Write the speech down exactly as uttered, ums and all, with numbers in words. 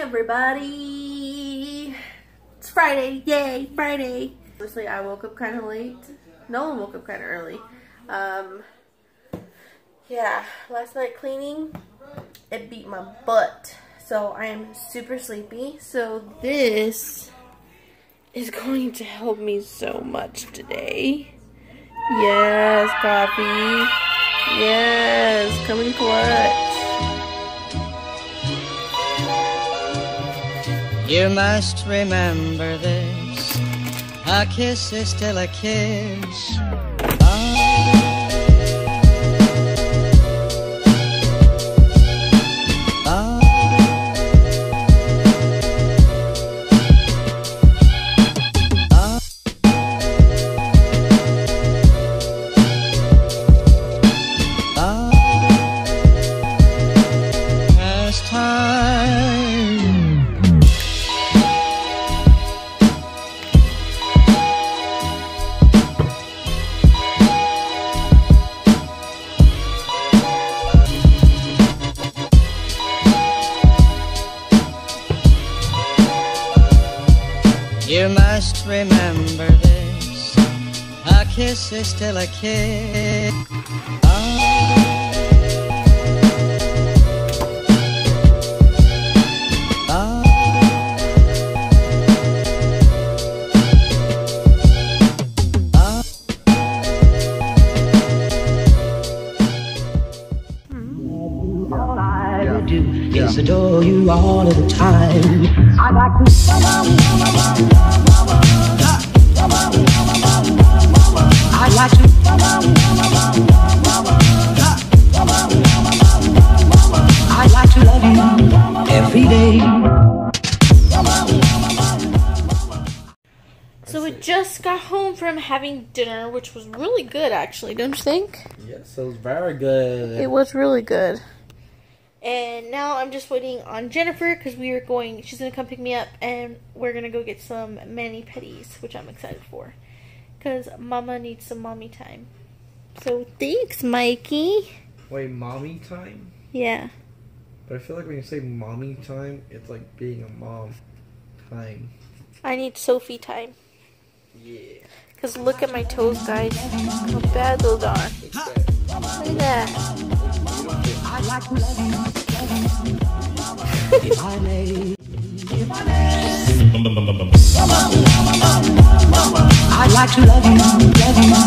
everybody. It's Friday. Yay, Friday. Honestly, I woke up kind of late. Nolan woke up kind of early. Um, yeah, last night cleaning, it beat my butt. So I am super sleepy. So this is going to help me so much today. Yes, coffee. Yes, coming clutch. You must remember this, a kiss is still a kiss. Oh. Oh. Oh. Oh. As time you must remember this, a kiss is still a kiss. Oh. Oh. Oh. All I do is adore you all of the time. I'd like to I'd like to I'd like to love you every day. So we just got home from having dinner, which was really good actually, don't you think? Yes, it was very good. It was really good. And now I'm just waiting on Jennifer because we are going, she's going to come pick me up and we're going to go get some mani-pedis, which I'm excited for. Because Mama needs some mommy time. So thanks, Mikey. Wait, mommy time? Yeah. But I feel like when you say mommy time, it's like being a mom time. I need Sophie time. Yeah. Because look at my toes, guys. How bad those are. Look at that. I'd like to love you. If I may. If I may. I'd like to love you, love you.